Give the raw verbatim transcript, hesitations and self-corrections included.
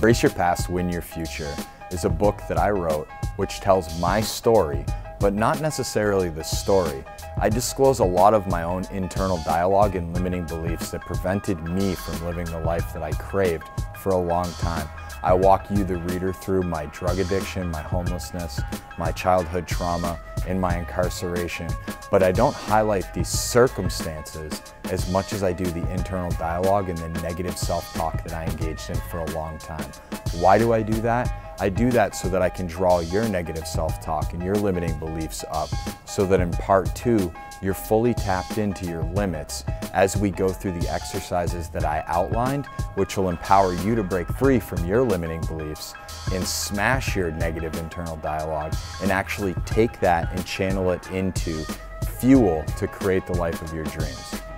Embrace Your Past, Win Your Future is a book that I wrote which tells my story, but not necessarily the story. I disclose a lot of my own internal dialogue and limiting beliefs that prevented me from living the life that I craved for a long time. I walk you, the reader, through my drug addiction, my homelessness, my childhood trauma, and my incarceration, but I don't highlight these circumstances as much as I do the internal dialogue and the negative self-talk that I engaged in for a long time. Why do I do that? I do that so that I can draw your negative self-talk and your limiting beliefs up, so that in part two, you're fully tapped into your limits as we go through the exercises that I outlined, which will empower you to break free from your limiting beliefs and smash your negative internal dialogue and actually take that and channel it into fuel to create the life of your dreams.